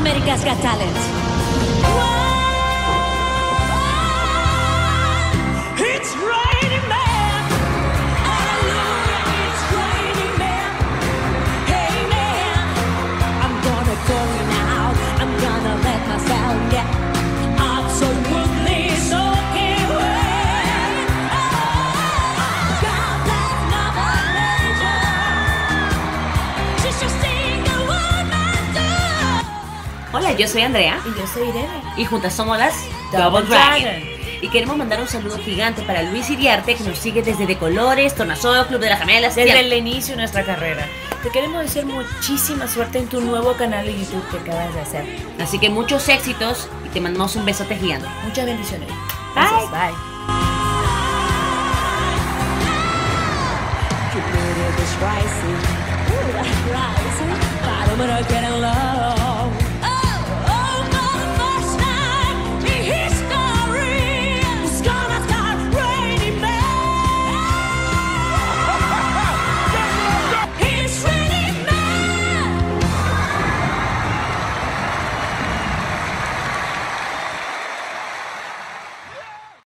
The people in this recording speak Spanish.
America's Got Talent. It's raining man. Hallelujah, it's raining man. Hey man, I'm gonna go now. I'm gonna let myself get absolutely soaking wet. God bless Mother Nature. She's just sing the one man do. Hola, yo soy Andrea. Y yo soy Irene. Y juntas somos las Double Dragon. Y queremos mandar un saludo gigante para Luis Iriarte, que nos sigue desde De Colores, Tornasol, Club de las Gemelas. Desde el inicio de nuestra carrera. Te queremos desear muchísima suerte en tu nuevo canal de YouTube que acabas de hacer. Así que muchos éxitos y te mandamos un besote gigante. Muchas bendiciones. Bye. Bye. Rising, rising, but I'm gonna get in love.